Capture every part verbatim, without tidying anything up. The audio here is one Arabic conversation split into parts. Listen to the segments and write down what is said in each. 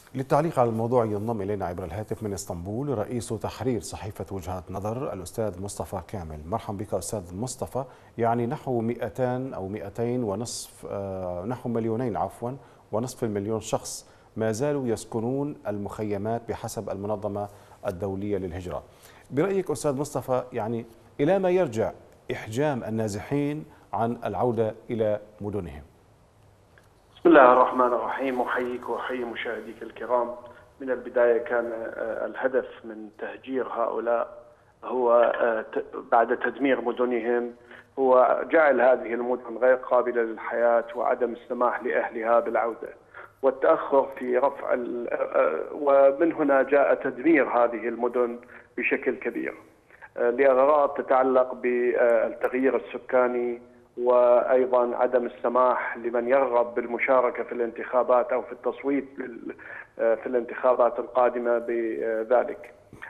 للتعليق على الموضوع ينضم إلينا عبر الهاتف من اسطنبول رئيس تحرير صحيفة وجهات نظر الأستاذ مصطفى كامل. مرحبا بك أستاذ مصطفى. يعني نحو مئتين أو مئتين ونصف آه نحو مليونين عفوا ونصف المليون شخص ما زالوا يسكنون المخيمات بحسب المنظمة الدولية للهجرة. برأيك أستاذ مصطفى، يعني إلى ما يرجع إحجام النازحين عن العودة إلى مدنهم؟ بسم الله الرحمن الرحيم، أحييك وأحيي مشاهديك الكرام. من البداية كان الهدف من تهجير هؤلاء هو بعد تدمير مدنهم هو جعل هذه المدن غير قابلة للحياة وعدم السماح لأهلها بالعودة والتأخر في رفع، ومن هنا جاء تدمير هذه المدن بشكل كبير لأغراض تتعلق بالتغيير السكاني، وأيضا عدم السماح لمن يرغب بالمشاركة في الانتخابات أو في التصويت في الانتخابات القادمة بذلك.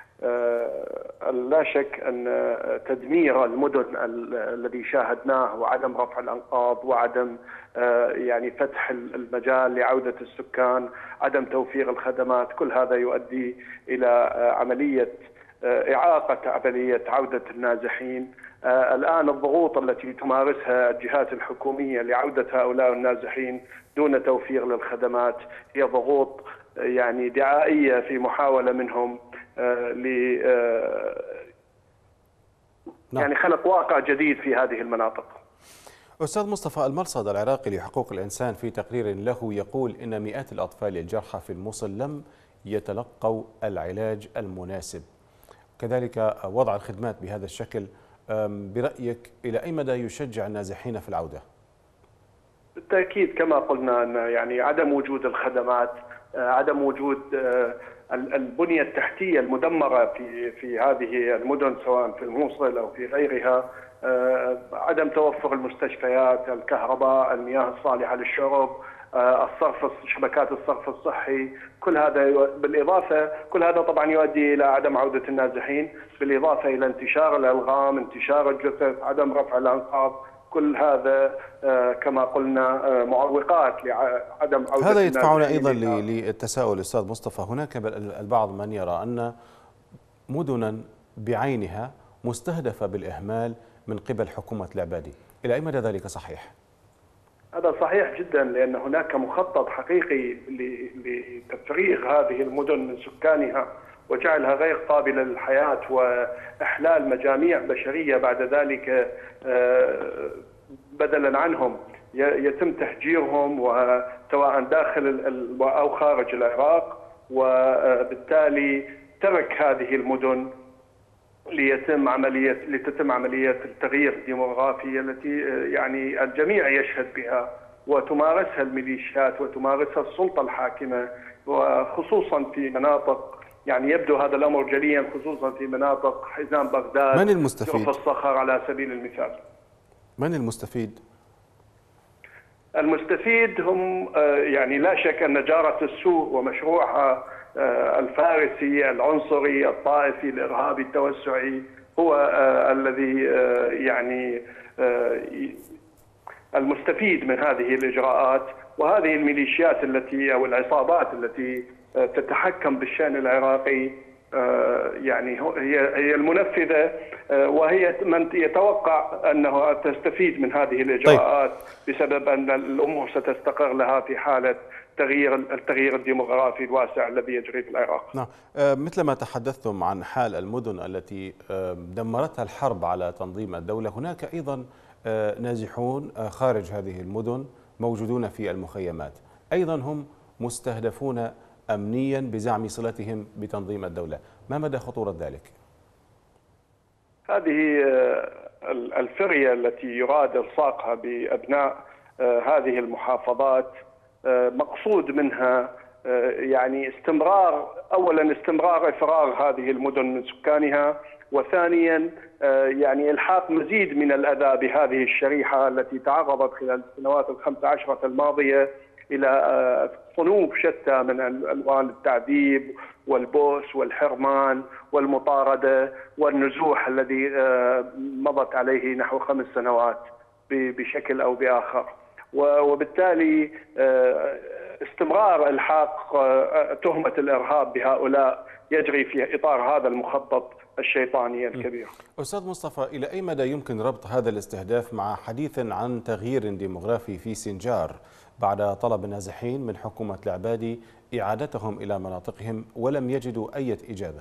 لا شك أن تدمير المدن الذي شاهدناه وعدم رفع الأنقاض وعدم يعني فتح المجال لعودة السكان، عدم توفير الخدمات، كل هذا يؤدي إلى عملية إعاقة عملية عودة النازحين. الآن الضغوط التي تمارسها الجهات الحكومية لعودة هؤلاء النازحين دون توفير للخدمات هي ضغوط يعني دعائية في محاولة منهم ل يعني خلق واقع جديد في هذه المناطق. أستاذ مصطفى، المرصد العراقي لحقوق الإنسان في تقرير له يقول إن مئات الأطفال الجرحى في الموصل لم يتلقوا العلاج المناسب، كذلك وضع الخدمات بهذا الشكل. برأيك إلى أي مدى يشجع النازحين في العودة؟ بالتأكيد كما قلنا أن يعني عدم وجود الخدمات، عدم وجود البنية التحتية المدمرة في في هذه المدن سواء في الموصل أو في غيرها، عدم توفر المستشفيات، الكهرباء، المياه الصالحة للشرب، الصرف، شبكات الصرف الصحي، كل هذا بالإضافة كل هذا طبعا يؤدي إلى عدم عودة النازحين، بالإضافة إلى انتشار الألغام، انتشار الجثث، عدم رفع الأنقاض، كل هذا كما قلنا معوقات لعدم عودة. هذا يدفعنا أيضا للتساؤل أستاذ مصطفى. هناك البعض من يرى أن مدنا بعينها مستهدفة بالإهمال من قبل حكومة العبادي، إلى أي مدى ذلك صحيح؟ هذا صحيح جدا، لأن هناك مخطط حقيقي لتفريغ هذه المدن من سكانها وجعلها غير قابلة للحياة وإحلال مجاميع بشرية بعد ذلك بدلا عنهم يتم تهجيرهم وسواء داخل أو خارج العراق، وبالتالي ترك هذه المدن ليتم عملية لتتم عملية التغيير الديموغرافي التي يعني الجميع يشهد بها وتمارسها الميليشيات وتمارسها السلطة الحاكمة، وخصوصا في مناطق يعني يبدو هذا الأمر جليا، خصوصا في مناطق حزام بغداد، من المستفيد؟ جوف الصخر على سبيل المثال. من المستفيد؟ المستفيد هم يعني لا شك أن جارة السوء ومشروعها الفارسي العنصري الطائفي الإرهابي التوسعي هو الذي يعني المستفيد من هذه الإجراءات، وهذه الميليشيات التي أو العصابات التي تتحكم بالشأن العراقي يعني هي هي المنفذة، وهي من يتوقع أنها تستفيد من هذه الإجراءات. طيب. بسبب أن الأمور ستستقر لها في حالة تغيير التغيير الديموغرافي الواسع الذي يجري في العراق. نعم، مثل ما تحدثتم عن حال المدن التي دمرتها الحرب على تنظيم الدولة، هناك أيضا نازحون خارج هذه المدن موجودون في المخيمات، أيضا هم مستهدفون أمنيا بزعم صلتهم بتنظيم الدولة. ما مدى خطورة ذلك؟ هذه الفرية التي يراد إلصاقها بأبناء هذه المحافظات مقصود منها يعني استمرار، أولا استمرار إفراغ هذه المدن من سكانها، وثانيا يعني إلحاق مزيد من الأذى بهذه الشريحة التي تعرضت خلال السنوات الخمس عشرة الماضية إلى صنوف شتى من ألوان التعذيب والبؤس والحرمان والمطاردة والنزوح الذي مضت عليه نحو خمس سنوات بشكل أو بآخر. وبالتالي استمرار الحاق تهمة الإرهاب بهؤلاء يجري في إطار هذا المخطط الشيطاني الكبير. أستاذ مصطفى، إلى أي مدى يمكن ربط هذا الاستهداف مع حديث عن تغيير ديموغرافي في سنجار بعد طلب النازحين من حكومة العبادي إعادتهم إلى مناطقهم ولم يجدوا أي إجابة؟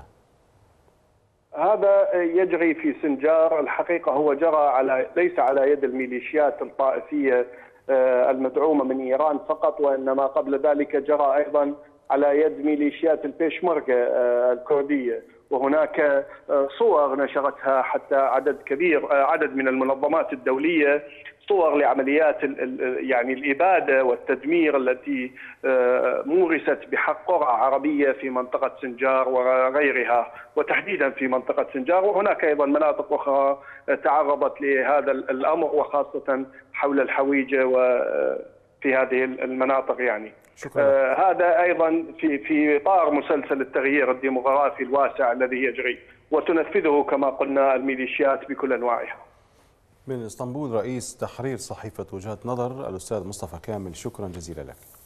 هذا يجري في سنجار، الحقيقة هو جرى على ليس على يد الميليشيات الطائفية المدعومة من إيران فقط، وإنما قبل ذلك جرى أيضا على يد ميليشيات البيشمركة الكردية، وهناك صور نشرتها حتى عدد كبير عدد من المنظمات الدولية، صور لعمليات يعني الإبادة والتدمير التي مورست بحق قرى عربية في منطقة سنجار وغيرها، وتحديدا في منطقة سنجار، وهناك أيضا مناطق أخرى تعرضت لهذا الأمر، وخاصة حول الحويجة وفي هذه المناطق يعني. آه هذا أيضا في في إطار مسلسل التغيير الديموغرافي الواسع الذي يجري وتنفذه كما قلنا الميليشيات بكل أنواعها. من اسطنبول رئيس تحرير صحيفة وجهة نظر الأستاذ مصطفى كامل، شكرا جزيلا لك.